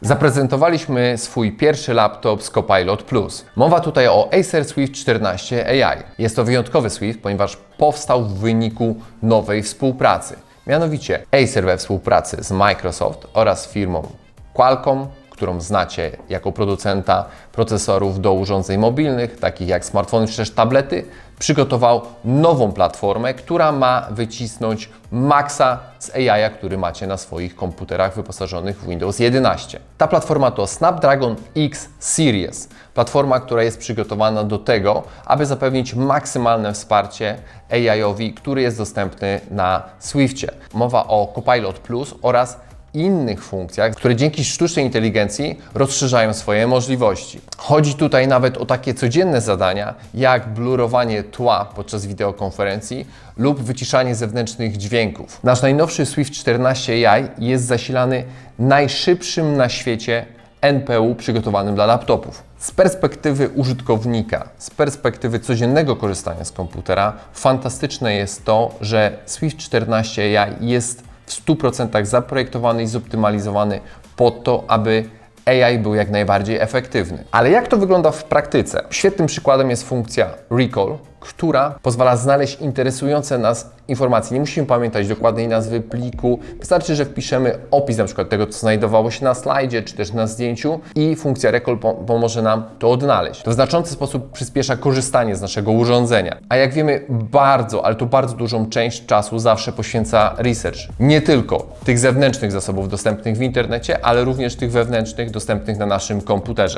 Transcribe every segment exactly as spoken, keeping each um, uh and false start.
Zaprezentowaliśmy swój pierwszy laptop z Copilot Plus. Mowa tutaj o Acer Swift czternaście A I. Jest to wyjątkowy Swift, ponieważ powstał w wyniku nowej współpracy. Mianowicie Acer we współpracy z Microsoft oraz firmą Qualcomm, którą znacie jako producenta procesorów do urządzeń mobilnych, takich jak smartfony czy też tablety, przygotował nową platformę, która ma wycisnąć maksa z A I, który macie na swoich komputerach wyposażonych w Windows jedenaście. Ta platforma to Snapdragon X Series. Platforma, która jest przygotowana do tego, aby zapewnić maksymalne wsparcie A I-owi, który jest dostępny na Swiftie. Mowa o Copilot Plus oraz innych funkcjach, które dzięki sztucznej inteligencji rozszerzają swoje możliwości. Chodzi tutaj nawet o takie codzienne zadania, jak blurowanie tła podczas wideokonferencji lub wyciszanie zewnętrznych dźwięków. Nasz najnowszy Swift czternaście A I jest zasilany najszybszym na świecie N P U przygotowanym dla laptopów. Z perspektywy użytkownika, z perspektywy codziennego korzystania z komputera, fantastyczne jest to, że Swift czternaście A I jest w stu procentach zaprojektowany i zoptymalizowany po to, aby A I był jak najbardziej efektywny. Ale jak to wygląda w praktyce? Świetnym przykładem jest funkcja Recall, która pozwala znaleźć interesujące nas informacje. Nie musimy pamiętać dokładnej nazwy pliku. Wystarczy, że wpiszemy opis na przykład tego, co znajdowało się na slajdzie, czy też na zdjęciu i funkcja Recall pomoże nam to odnaleźć. To w znaczący sposób przyspiesza korzystanie z naszego urządzenia. A jak wiemy, bardzo, ale to bardzo dużą część czasu zawsze poświęca research. Nie tylko tych zewnętrznych zasobów dostępnych w internecie, ale również tych wewnętrznych dostępnych na naszym komputerze.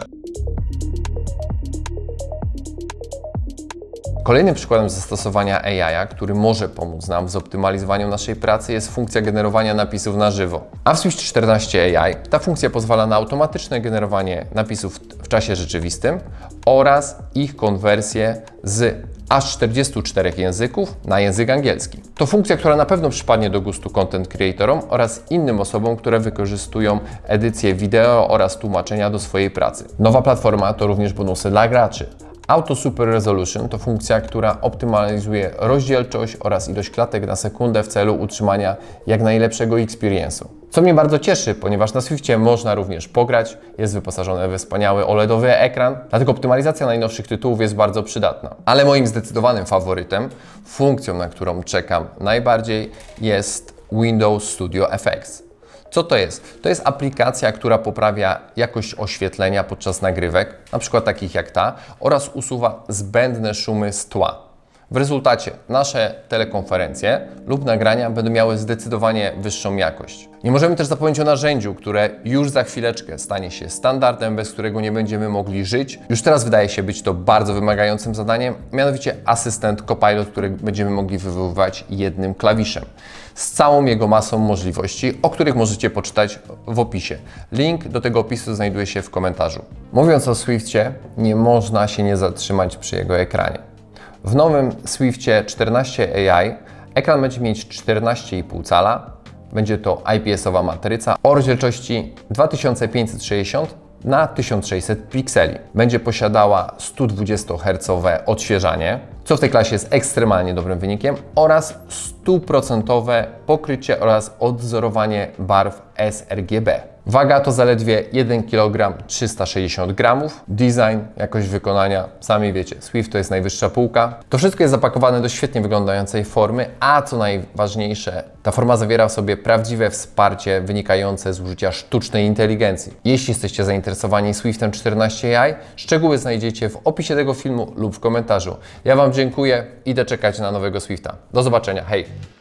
Kolejnym przykładem zastosowania A I, który może pomóc nam w zoptymalizowaniu naszej pracy, jest funkcja generowania napisów na żywo. A w Swift czternaście A I ta funkcja pozwala na automatyczne generowanie napisów w czasie rzeczywistym oraz ich konwersję z aż czterdziestu czterech języków na język angielski. To funkcja, która na pewno przypadnie do gustu content creatorom oraz innym osobom, które wykorzystują edycję wideo oraz tłumaczenia do swojej pracy. Nowa platforma to również bonusy dla graczy. Auto Super Resolution to funkcja, która optymalizuje rozdzielczość oraz ilość klatek na sekundę w celu utrzymania jak najlepszego experience'u. Co mnie bardzo cieszy, ponieważ na Swiftie można również pograć, jest wyposażone we wspaniały O L E D owy ekran, dlatego optymalizacja najnowszych tytułów jest bardzo przydatna. Ale moim zdecydowanym faworytem, funkcją, na którą czekam najbardziej, jest Windows Studio F X. Co to jest? To jest aplikacja, która poprawia jakość oświetlenia podczas nagrywek, na przykład takich jak ta, oraz usuwa zbędne szumy z tła. W rezultacie nasze telekonferencje lub nagrania będą miały zdecydowanie wyższą jakość. Nie możemy też zapomnieć o narzędziu, które już za chwileczkę stanie się standardem, bez którego nie będziemy mogli żyć. Już teraz wydaje się być to bardzo wymagającym zadaniem, mianowicie asystent Copilot, który będziemy mogli wywoływać jednym klawiszem. Z całą jego masą możliwości, o których możecie poczytać w opisie. Link do tego opisu znajduje się w komentarzu. Mówiąc o Swiftie, nie można się nie zatrzymać przy jego ekranie. W nowym Swiftie czternaście A I ekran będzie mieć czternaście i pół cala, będzie to I P S-owa matryca o rozdzielczości dwa tysiące pięćset sześćdziesiąt na tysiąc sześćset pikseli. Będzie posiadała sto dwudziestohercowe odświeżanie, co w tej klasie jest ekstremalnie dobrym wynikiem, oraz stuprocentowe pokrycie oraz odwzorowanie barw s R G B. Waga to zaledwie jeden kilogram trzysta sześćdziesiąt gramów. Design, jakość wykonania, sami wiecie, Swift to jest najwyższa półka. To wszystko jest zapakowane do świetnie wyglądającej formy, a co najważniejsze, ta forma zawiera w sobie prawdziwe wsparcie wynikające z użycia sztucznej inteligencji. Jeśli jesteście zainteresowani Swiftem czternaście A I, szczegóły znajdziecie w opisie tego filmu lub w komentarzu. Ja Wam dziękuję, idę czekać na nowego Swifta. Do zobaczenia, hej!